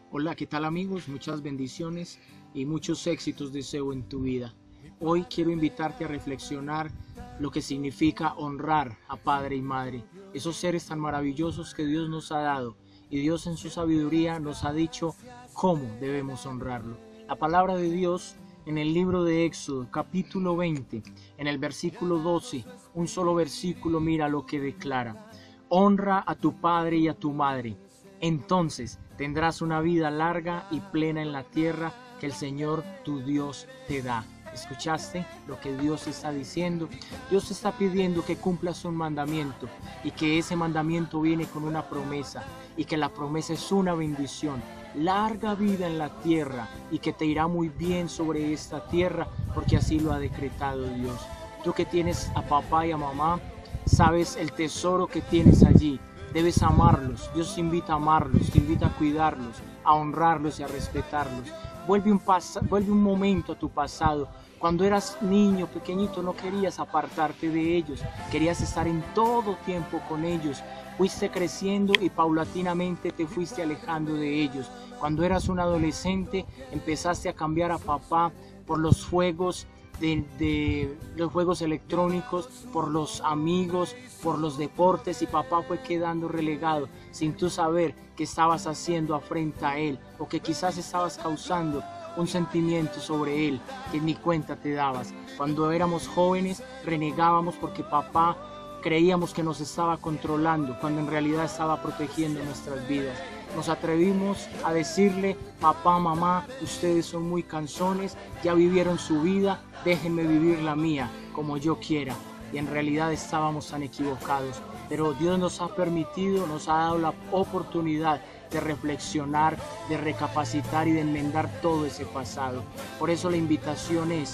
Hola, ¿qué tal amigos? Muchas bendiciones y muchos éxitos deseo en tu vida. Hoy quiero invitarte a reflexionar lo que significa honrar a padre y madre, esos seres tan maravillosos que Dios nos ha dado, y Dios en su sabiduría nos ha dicho cómo debemos honrarlo. La palabra de Dios en el libro de Éxodo, capítulo 20, en el versículo 12, un solo versículo, mira lo que declara: honra a tu padre y a tu madre, entonces tendrás una vida larga y plena en la tierra que el Señor tu Dios te da. ¿Escuchaste lo que Dios está diciendo? Dios está pidiendo que cumplas un mandamiento, y que ese mandamiento viene con una promesa, y que la promesa es una bendición: larga vida en la tierra, y que te irá muy bien sobre esta tierra, porque así lo ha decretado Dios. Tú que tienes a papá y a mamá, sabes el tesoro que tienes allí. Debes amarlos. Dios te invita a amarlos, te invita a cuidarlos, a honrarlos y a respetarlos. Vuelve un momento a tu pasado. Cuando eras niño, pequeñito, no querías apartarte de ellos, querías estar en todo tiempo con ellos. Fuiste creciendo y paulatinamente te fuiste alejando de ellos. Cuando eras un adolescente, empezaste a cambiar a papá por los juegos de los juegos electrónicos, por los amigos, por los deportes, y papá fue quedando relegado sin tú saber qué estabas haciendo afrente a él, o que quizás estabas causando un sentimiento sobre él que ni cuenta te dabas. Cuando éramos jóvenes renegábamos porque papá creíamos que nos estaba controlando, cuando en realidad estaba protegiendo nuestras vidas. Nos atrevimos a decirle: papá, mamá, ustedes son muy cansones, ya vivieron su vida, déjenme vivir la mía como yo quiera. Y en realidad estábamos tan equivocados. Pero Dios nos ha permitido, nos ha dado la oportunidad de reflexionar, de recapacitar y de enmendar todo ese pasado. Por eso la invitación es: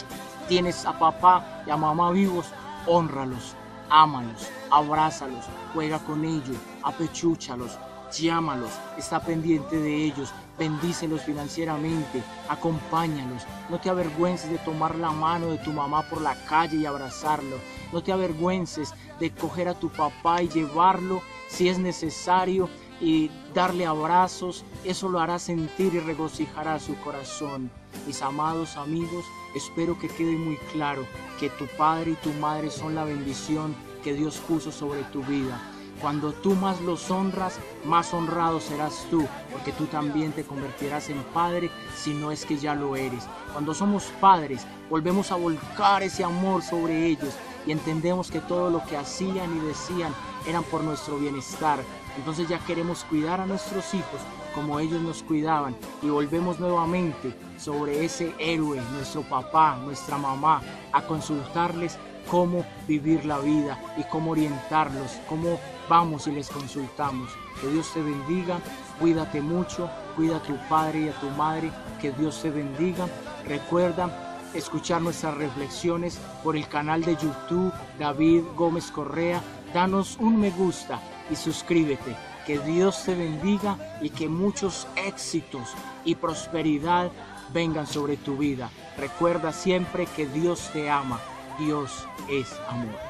tienes a papá y a mamá vivos, hónralos, ámalos, abrázalos, juega con ellos, apechúchalos, llámalos, está pendiente de ellos, bendícelos financieramente, acompáñalos. No te avergüences de tomar la mano de tu mamá por la calle y abrazarlo. No te avergüences de coger a tu papá y llevarlo si es necesario y darle abrazos. Eso lo hará sentir y regocijará su corazón. Mis amados amigos, espero que quede muy claro que tu padre y tu madre son la bendición que Dios puso sobre tu vida. Cuando tú más los honras, más honrado serás tú, porque tú también te convertirás en padre, si no es que ya lo eres. Cuando somos padres, volvemos a volcar ese amor sobre ellos y entendemos que todo lo que hacían y decían eran por nuestro bienestar. Entonces ya queremos cuidar a nuestros hijos como ellos nos cuidaban, y volvemos nuevamente sobre ese héroe, nuestro papá, nuestra mamá, a consultarles cómo vivir la vida y cómo orientarlos, cómo vamos y les consultamos. Que Dios te bendiga, cuídate mucho, cuida a tu padre y a tu madre, que Dios te bendiga. Recuerda escuchar nuestras reflexiones por el canal de YouTube David Gómez Correa. Danos un me gusta y suscríbete. Que Dios te bendiga y que muchos éxitos y prosperidad vengan sobre tu vida. Recuerda siempre que Dios te ama. Dios es amor.